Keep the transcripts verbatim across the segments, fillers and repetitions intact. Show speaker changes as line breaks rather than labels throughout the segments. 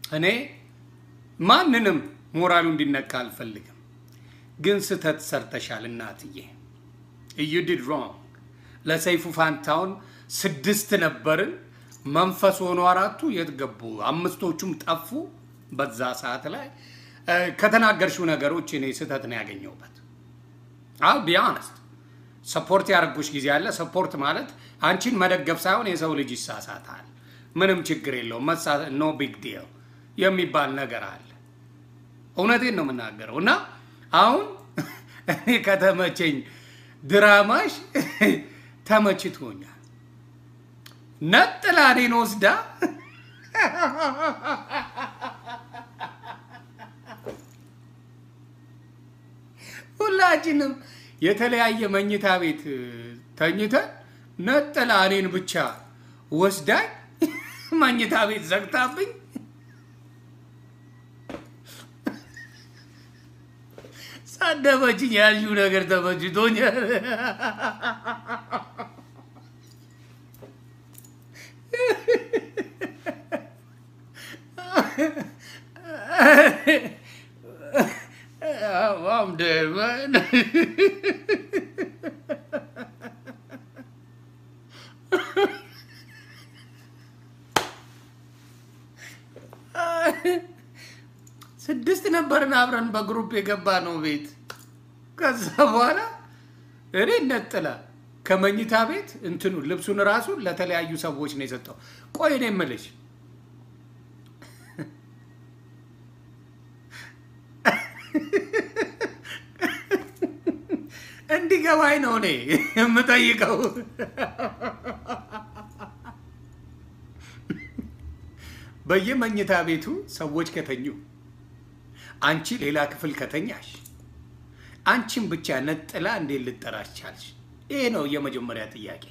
እኔ ማንንም ሞራሉ እንዲነካ አልፈልግም ግን ስተት ሰርተሻል እናትዬ you did wrong ለሰይፉ ፋንታውን ስድስት ነበርን መንፈስ ሆኖ አራቱ የትገቡ አምስቶቹም ጠፉ በዛ ሰዓት ላይ ከተናገርሽው ነገሮች እኔ ስተት ነው ያገኘውበት I'll be honest support ያርጉሽ ጊዜ ያለ support ማለት አንቺን መደገፍ ሳይሆን የሰው ልጅ ይሳሳታል ምንም ችግር የለውም መሳ no big deal የሚባል ነገር አለ እውነቴን ነው መናገረው እና አሁን እኔ ከተመቸኝ ድራማሽ ተመችቶኛል ነጥላኔን ወስዳ ሁላችንም የተለያየ መኝታ ቤት ተኝተን ነጥላኔን ብቻ ወስዳኝ መኝታ ቤት ዘግታብኝ ሳደበችኝ ያልሽው ነገር ተመችቶኛል I'm dead, man. ስድስት ነበርን አብረን በግሩፕ የገባ ነው ቤት ከዛ በኋላ እኔ ነጥላ ከመኝታ ቤት እንትኑ ልብሱን ራሱ ለተለያዩ ሰዎች ነው የሰጠው ቆይ እኔ መልሽ እንዲገባኝ ነው እኔ የምጠይቀው በየመኝታ ቤቱ ሰዎች ከተኙ አንቺ ሌላ ክፍል ከተኛሽ አንቺን ብቻ ነጥላ እንዴ ልጠራሽ ቻልሽ ይሄ ነው የመጀመሪያ ጥያቄ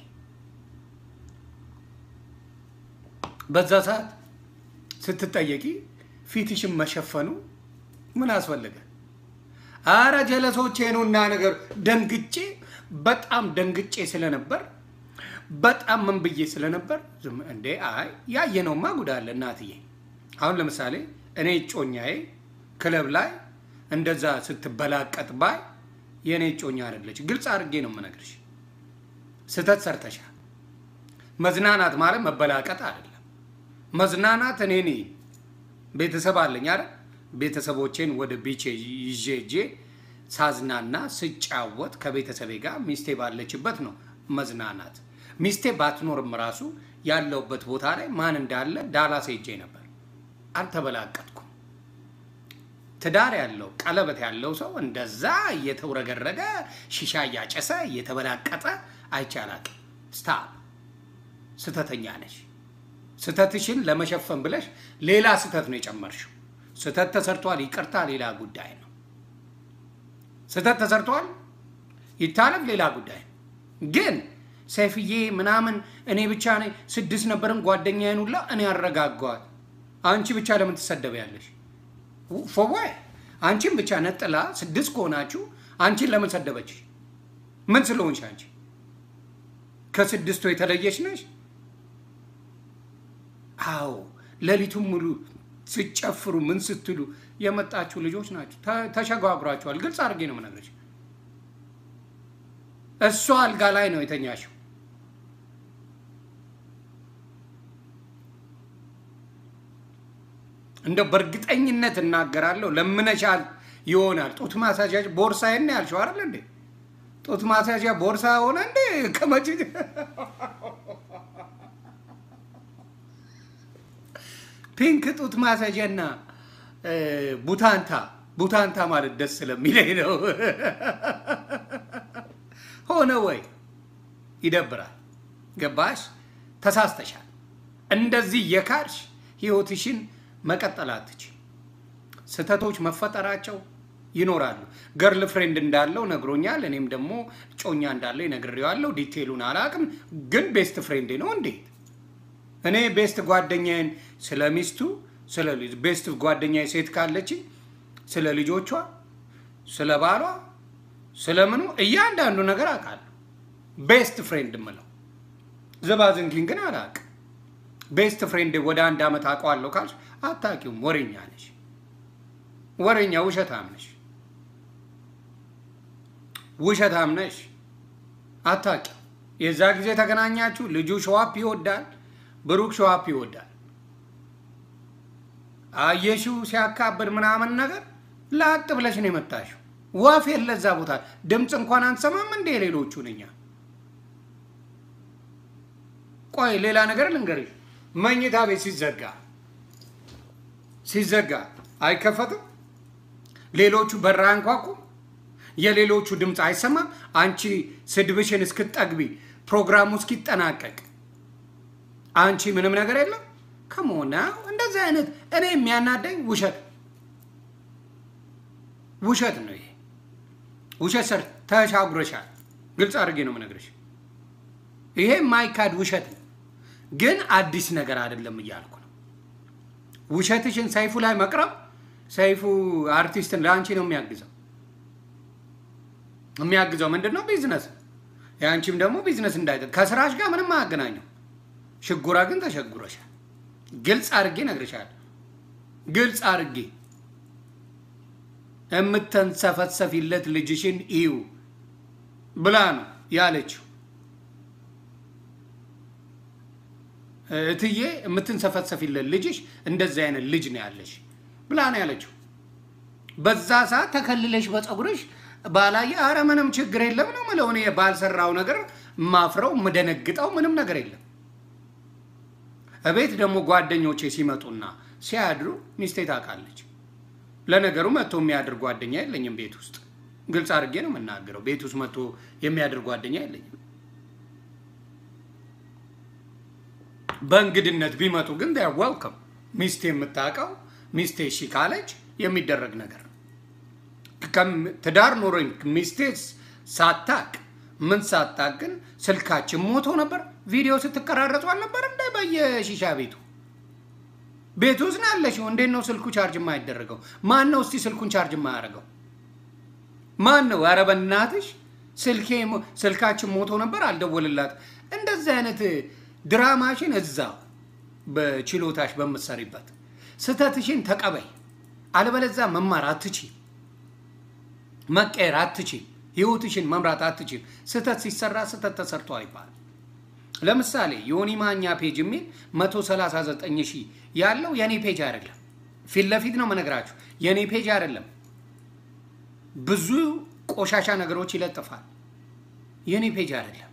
በዛ ሰዓት ስትጠየቂ ፊትሽን መሸፈኑ ምን አስፈልገ አረ ጀለሶቼ ነውና ነገር ደንግጬ በጣም ደንግጬ ስለነበር በጣም ምን ብዬ ስለነበር እንዴ አይ ያየነውማ ጉዳለ እናትዬ አሁን ለምሳሌ እኔ ጮኛዬ ክለብ ላይ እንደዛ ስትበላቀጥ ባይ የኔ ጮኛ አይደለች ግልጽ አድርጌ ነው የምነግርሽ ስተት ሰርተሻል መዝናናት ማለት መበላቀጥ አይደለም መዝናናት እኔ ነኝ ቤተሰብ አለኝ አይደል ቤተሰቦቼን ወደ ቢቼ ይጄጄ ሳዝናና ስጫወት ከቤተሰቤ ጋር ሚስቴ ባለችበት ነው መዝናናት ሚስቴ ባትኖርም ራሱ ያለውበት ቦታ ላይ ማን እንዳለ ዳላስ ሄጄ ነበር አልተበላቀጥኩም ትዳር ያለው ቀለበት ያለው ሰው እንደዛ እየተወረገረገ ሺሻ ያጨሰ እየተበላቀጠ አይቻላቅ ስታፕ ስተተኛ ነሽ ስተትሽን ለመሸፈን ብለሽ ሌላ ስተት ነው የጨመርሽው ስተት ተሰርቷል ይቅርታ ሌላ ጉዳይ ነው ስተት ተሰርቷል ይታለፍ ሌላ ጉዳይ ግን ሰይፍዬ ምናምን እኔ ብቻ ነኝ ስድስት ነበርን ጓደኛዬን ሁላ እኔ አረጋጋዋት አንቺ ብቻ ለምን ትሰደበያለሽ ፎወይ አንቺን ብቻ ነጥላ ስድስት ኮናችሁ አንቺን ለምን ሰደበች ምን ስለሆንሽ አንቺ ከስድስቱ የተለየሽ ነሽ አው ለሊቱም ሙሉ ሲጨፍሩ ምን ስትሉ የመጣችሁ ልጆች ናችሁ ተሸጋግሯችኋል ግልጽ አድርጌ ነው የምነግርሽ እሷ አልጋ ላይ ነው የተኛሽው እንደ በርግጠኝነት እናገራለሁ ለምነሻል ይሆናል ጡት ማሳጃጅ ቦርሳዬን ያልሽው አይደል እንዴ ጡት ማሳጃ ቦርሳ ሆነ እንዴ ከመጪ ፒንክ ጡት ማሳጃና ቡታንታ ቡታንታ ማለት ደስ ስለሚለኝ ነው ሆነ ወይ ይደብራል ገባሽ ተሳስተሻል እንደዚህ የካርሽ ህይወትሽን መቀጠላትች ስተቶች መፈጠራቸው ይኖራሉ ገርል ፍሬንድ እንዳለው ነግሮኛል እኔም ደግሞ ጮኛ እንዳለው ይነግሬዋለሁ ዲቴሉን አላቅም ግን ቤስት ፍሬንድ ነው እንዴ እኔ ቤስት ጓደኛዬን ስለሚስቱ ስለ ልጅ ቤስት ጓደኛዬ ሴት ካለች ስለ ልጆቿ ስለ ባሏ ስለምኑ እያንዳንዱ ነገር አቃለሁ ቤስት ፍሬንድ ምለው ዘባዝንኪን ግን አላቅ ቤስት ፍሬንድ ወደ አንድ አመት አውቀዋለሁ ካልሽ አታውቂውም። ወሬኛ ነሽ፣ ወሬኛ ውሸታም ነሽ፣ ውሸታም ነሽ። አታውቂው። የዛ ጊዜ ተገናኛችሁ። ልጁ ሸዋፕ ይወዳል፣ ብሩክ ሸዋፕ ይወዳል። አየሽው ሲያካብድ ምናምን ነገር ላጥ ብለሽ ነው የመጣሽው። ወፍ የለዛ ቦታ ድምጽ እንኳን አንሰማም እንደ ሌሎቹ ነኛ። ቆይ ሌላ ነገር ልንገርሽ። መኝታ ቤት ሲዘጋ ሲዘጋ አይከፈትም። ሌሎቹ በራ አንኳኩ። የሌሎቹ ድምጽ አይሰማም። አንቺ ስድብሽን እስክትጠግቢ ፕሮግራሙ እስኪጠናቀቅ አንቺ ምንም ነገር የለም። ከመሆና እንደዚህ አይነት እኔ የሚያናደኝ ውሸት ውሸት ነው። ይሄ ውሸት ሰር ተሻግሮሻል። ግልጽ አድርጌ ነው የምነግርሽ። ይሄ ማይካድ ውሸት ነው፣ ግን አዲስ ነገር አይደለም እያልኩ ነው። ውሸትሽን ሰይፉ ላይ መቅረብ ሰይፉ አርቲስትን ላንቺ ነው የሚያግዘው። የሚያግዘው ምንድነው? ቢዝነስ። ያንቺም ደግሞ ቢዝነስ እንዳይደል ከስራሽ ጋር ምንም አያገናኘው። ሽጉራ ግን ተሸጉሮሻል። ግልጽ አድርጌ ነግርሻለሁ። ግልጽ አድርጌ እምተንሰፈሰፊለት ልጅሽን እዩ ብላ ነው ያለችው። እትዬ እምትንሰፈሰፊለት ልጅሽ እንደዚህ አይነት ልጅ ነው ያለሽ ብላ ነው ያለችው። በዛ ሰዓት ተከልለሽ በፀጉርሽ ባላየ አረ ምንም ችግር የለም ነው ማለት ነው። ባልሰራው ነገር ማፍረው መደነግጠው ምንም ነገር የለም። እቤት ደግሞ ጓደኞቼ ሲመጡና ሲያድሩ ሚስቴ ታውቃለች። ለነገሩ መጥቶ የሚያድር ጓደኛ የለኝም ቤት ውስጥ። ግልጽ አድርጌ ነው የምናገረው። ቤት ውስጥ መጥቶ የሚያድር ጓደኛ የለኝም። በእንግድነት ቢመጡ ግን they are welcome። ሚስቴ የምታውቀው ሚስቴ እሺ ካለች የሚደረግ ነገር ነው። ትዳር ኖሮኝ ሚስቴ ሳታቅ ምን ሳታቅ ግን ስልካችን ሞቶ ነበር። ቪዲዮ ስትቀራረጹ አልነበር እንደ በየሺሻ ቤቱ ቤቱ ውስጥ ናለሽው። እንዴት ነው ስልኩ ቻርጅ የማይደረገው? ማን ነው እስቲ ስልኩን ቻርጅ የማያደርገው? ማን ነው? ኧረ በእናትሽ ስልኬ ስልካችን ሞቶ ነበር አልደወልላት። እንደዚህ አይነት ድራማሽን እዛው በችሎታሽ በመሰሪበት ስተትሽን ተቀበይ። አለበለዚያ መማር አትቺ፣ መቀየር አትቺ፣ ህይወትሽን መምራት አትቺ። ስተት ሲሰራ ስተት ተሰርቶ አይባል። ለምሳሌ ዮኒ ማኛ ፔጅ የሚል መቶ ሰላሳ ዘጠኝ ሺህ ያለው የኔ ፔጅ አይደለም። ፊት ለፊት ነው መነግራችሁ፣ የኔ ፔጅ አይደለም። ብዙ ቆሻሻ ነገሮች ይለጥፋል። የኔ ፔጅ አይደለም።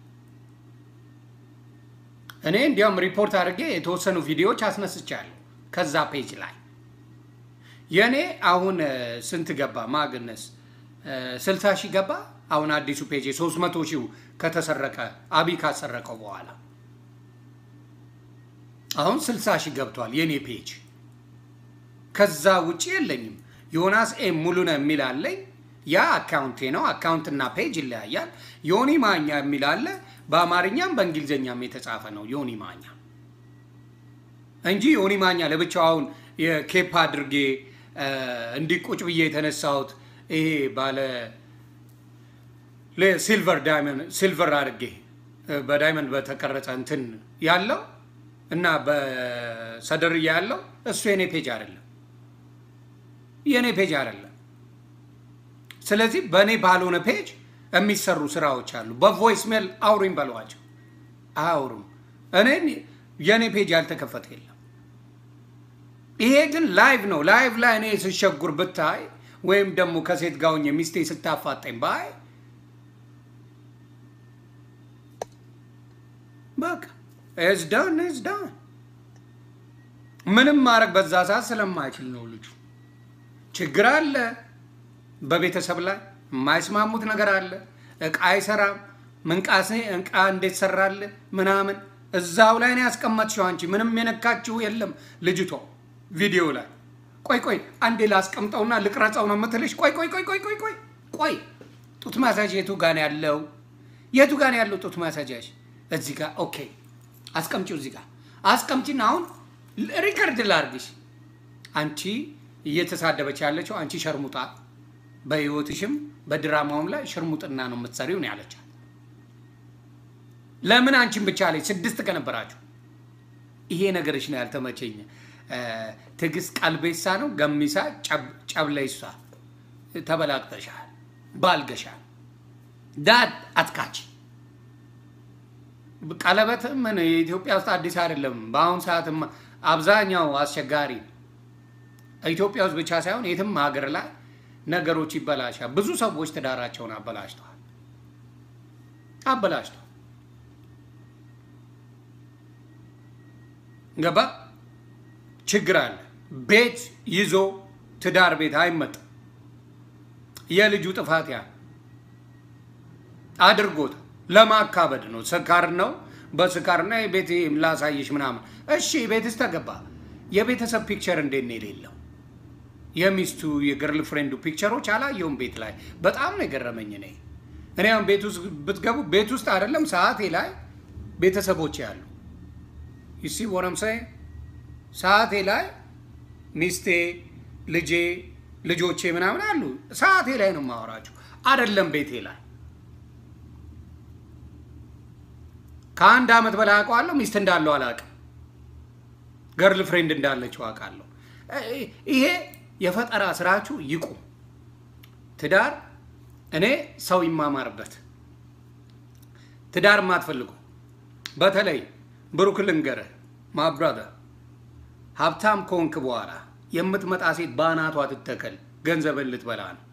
እኔ እንዲያውም ሪፖርት አድርጌ የተወሰኑ ቪዲዮዎች አስነስቻለሁ ከዛ ፔጅ ላይ። የኔ አሁን ስንት ገባ ማግነስ? ስልሳ ሺህ ገባ። አሁን አዲሱ ፔጅ ሶስት መቶ ሺህ ከተሰረቀ አቢ ካሰረቀው በኋላ አሁን ስልሳ ሺህ ገብቷል የኔ ፔጅ። ከዛ ውጪ የለኝም። ዮናስ ኤም ሙሉነህ የሚል አለኝ። ያ አካውንቴ ነው። አካውንትና ፔጅ ይለያያል። ዮኒ ማኛ የሚል አለ። በአማርኛም በእንግሊዘኛም የተጻፈ ነው ዮኒ ማኛ እንጂ ዮኒ ማኛ ለብቻው አሁን የኬፕ አድርጌ እንዲቁጭ ብዬ የተነሳሁት ይሄ ባለ ለሲልቨር ዳይመንድ ሲልቨር አድርጌ በዳይመንድ በተቀረጸ እንትን ያለው እና በሰደርያ ያለው እሱ የኔ ፔጅ አይደለም። የኔ ፔጅ አይደለም። ስለዚህ በኔ ባልሆነ ፔጅ የሚሰሩ ስራዎች አሉ። በቮይስ ሜል አውሩኝ በሏቸው። አውሩም። እኔ የኔ ፔጅ ያልተከፈተ የለም። ይሄ ግን ላይቭ ነው። ላይቭ ላይ እኔ ስሸጉር ብታይ ወይም ደግሞ ከሴት ጋር ሆኜ ሚስቴ ስታፋጠኝ ባይ በቃ it's done it's done። ምንም ማድረግ በዛ ሰዓት ስለማይችል ነው ልጁ። ችግር አለ በቤተሰብ ላይ የማይስማሙት ነገር አለ። እቃ አይሰራም። ምንቃሴ እንቃ እንዴት ሰራለ ምናምን እዛው ላይ ነው ያስቀመጥሽው አንቺ። ምንም የነካችው የለም ልጅቷ ቪዲዮ ላይ። ቆይ ቆይ አንዴ ላስቀምጠውና ልቅረጻው ነው የምትልሽ። ቆይ ቆይ ቆይ ቆይ ቆይ ቆይ ቆይ ጡት ማሳጅ የቱ ጋር ነው ያለው? የቱ ጋር ነው ያለው ጡት ማሳጅሽ? እዚህ ጋር ኦኬ። አስቀምጪው እዚህ ጋር አስቀምጪና አሁን ሪከርድ ላርግሽ። አንቺ እየተሳደበች ያለችው አንቺ ሸርሙጣ፣ በህይወትሽም በድራማውም ላይ ሽርሙጥና ነው የምትሰሪው ነው ያለቻት። ለምን አንቺን ብቻ ላይ ስድስት ከነበራችሁ ይሄ ነገርሽ ነው ያልተመቸኝ ትግስ ቀልቤሳ ነው ገሚሳ ጨብለይሳ ተበላቅተሻል ባልገሻል ዳት አትካች ቀለበት ምን ኢትዮጵያ ውስጥ አዲስ አይደለም በአሁን ሰዓትም አብዛኛው አስቸጋሪ ኢትዮጵያ ውስጥ ብቻ ሳይሆን የትም ሀገር ላይ ነገሮች ይበላሻል ብዙ ሰዎች ትዳራቸውን አበላሽተዋል አበላሽተዋል ገባ ችግር አለ ቤት ይዞ ትዳር ቤት አይመጣ የልጁ ጥፋት ያ አድርጎት ለማካበድ ነው ስካር ነው በስካርና የቤት ላሳይሽ ምናምን እሺ ቤትስ ተገባ የቤተሰብ ፒክቸር እንዴት ነው የሌለው የሚስቱ የገርል ፍሬንዱ ፒክቸሮች አላየውም ቤት ላይ በጣም ነው ገረመኝ ነኝ እኔ አሁን ቤት ውስጥ ብትገቡ ቤት ውስጥ አይደለም ሰዓቴ ላይ ቤተሰቦች ያሉ you see what I'm saying ሰዓቴ ላይ ሚስቴ ልጄ ልጆቼ ምናምን አሉ ሰዓቴ ላይ ነው ማወራችሁ አይደለም ቤቴ ላይ ከአንድ አመት በላይ አውቃለሁ ሚስት እንዳለው አላውቅም ገርል ፍሬንድ እንዳለችው አውቃለሁ ይሄ የፈጠራ ስራችሁ ይቁም ትዳር እኔ ሰው ይማማርበት ትዳር ማትፈልጉ በተለይ ብሩክ ልንገርህ my brother ሀብታም ኮንክ በኋላ የምትመጣ ሴት ባናቷ ትተከል ገንዘብ ልትበላ ነው